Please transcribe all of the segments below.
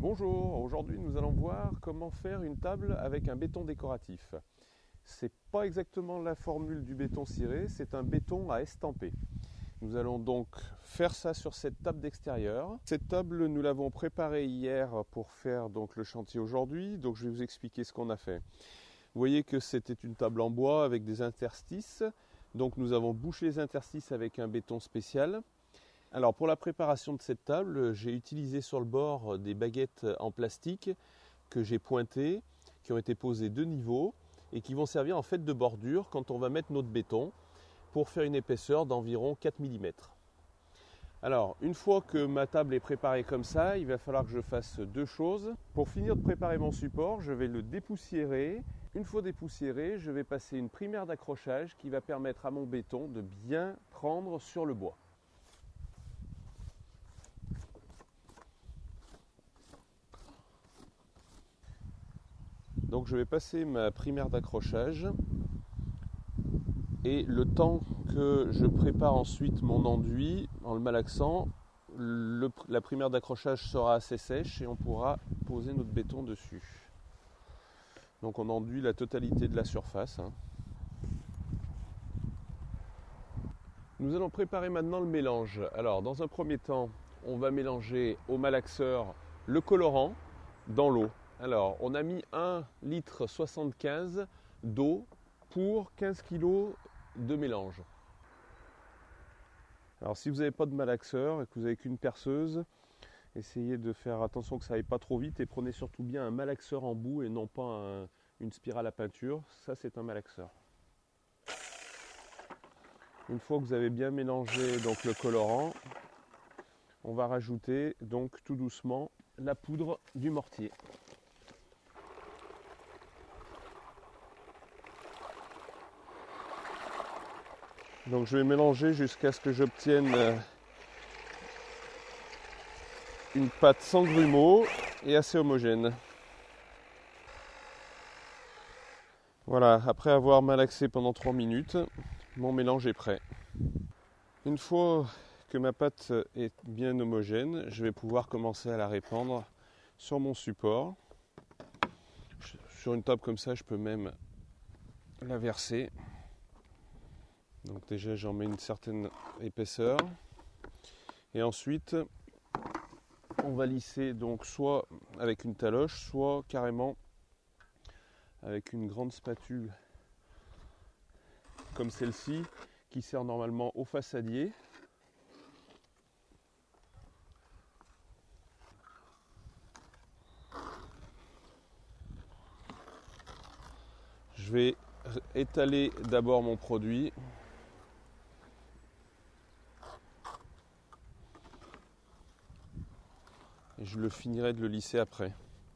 Bonjour, aujourd'hui nous allons voir comment faire une table avec un béton décoratif. C'est pas exactement la formule du béton ciré, c'est un béton à estamper. Nous allons donc faire ça sur cette table d'extérieur. Cette table, nous l'avons préparée hier pour faire donc le chantier aujourd'hui, donc je vais vous expliquer ce qu'on a fait. Vous voyez que c'était une table en bois avec des interstices, donc nous avons bouché les interstices avec un béton spécial. Alors pour la préparation de cette table, j'ai utilisé sur le bord des baguettes en plastique que j'ai pointées, qui ont été posées de niveau et qui vont servir en fait de bordure quand on va mettre notre béton pour faire une épaisseur d'environ 4 mm. Alors une fois que ma table est préparée comme ça, il va falloir que je fasse deux choses. Pour finir de préparer mon support, je vais le dépoussiérer. Une fois dépoussiéré, je vais passer une primaire d'accrochage qui va permettre à mon béton de bien prendre sur le bois. Donc je vais passer ma primaire d'accrochage et le temps que je prépare ensuite mon enduit en le malaxant, la primaire d'accrochage sera assez sèche et on pourra poser notre béton dessus. Donc on enduit la totalité de la surface. Nous allons préparer maintenant le mélange. Alors dans un premier temps, on va mélanger au malaxeur le colorant dans l'eau. Alors, on a mis 1,75 litre d'eau pour 15 kg de mélange. Alors, si vous n'avez pas de malaxeur et que vous n'avez qu'une perceuse, essayez de faire attention que ça n'aille pas trop vite et prenez surtout bien un malaxeur en bout et non pas une spirale à peinture. Ça, c'est un malaxeur. Une fois que vous avez bien mélangé donc, le colorant, on va rajouter donc tout doucement la poudre du mortier. Donc je vais mélanger jusqu'à ce que j'obtienne une pâte sans grumeaux et assez homogène. Voilà, après avoir malaxé pendant 3 minutes, mon mélange est prêt. Une fois que ma pâte est bien homogène, je vais pouvoir commencer à la répandre sur mon support. Sur une table comme ça, je peux même la verser. Donc déjà j'en mets une certaine épaisseur. Et ensuite, on va lisser donc soit avec une taloche, soit carrément avec une grande spatule comme celle-ci qui sert normalement au façadier. Je vais étaler d'abord mon produit. Et je le finirai de le lisser après.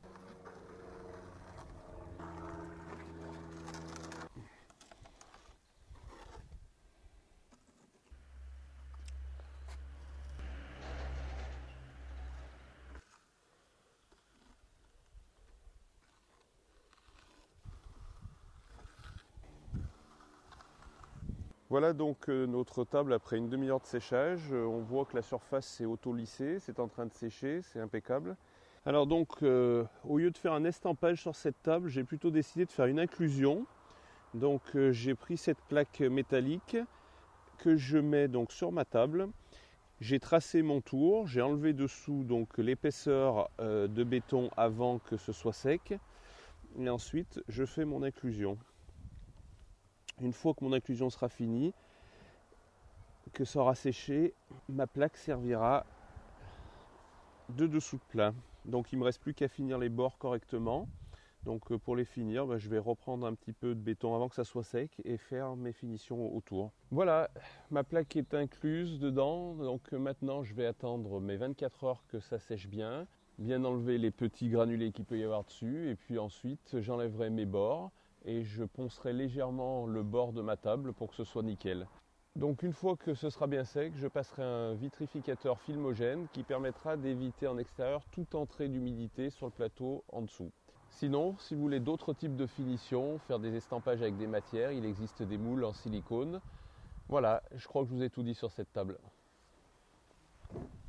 Voilà donc notre table après une demi-heure de séchage. On voit que la surface s'est auto-lissée, c'est en train de sécher, c'est impeccable. Alors donc au lieu de faire un estampage sur cette table, j'ai plutôt décidé de faire une inclusion. Donc j'ai pris cette plaque métallique que je mets donc sur ma table. J'ai tracé mon tour, j'ai enlevé dessous donc l'épaisseur de béton avant que ce soit sec. Et ensuite je fais mon inclusion. Une fois que mon inclusion sera finie, que ça aura séché, ma plaque servira de dessous de plat. Donc il ne me reste plus qu'à finir les bords correctement. Donc pour les finir, je vais reprendre un petit peu de béton avant que ça soit sec et faire mes finitions autour. Voilà, ma plaque est incluse dedans. Donc maintenant je vais attendre mes 24 heures que ça sèche bien enlever les petits granulés qu'il peut y avoir dessus. Et puis ensuite j'enlèverai mes bords et je poncerai légèrement le bord de ma table pour que ce soit nickel. Donc une fois que ce sera bien sec, je passerai un vitrificateur filmogène qui permettra d'éviter en extérieur toute entrée d'humidité sur le plateau en dessous. Sinon, si vous voulez d'autres types de finitions, faire des estampages avec des matières, il existe des moules en silicone. Voilà, je crois que je vous ai tout dit sur cette table.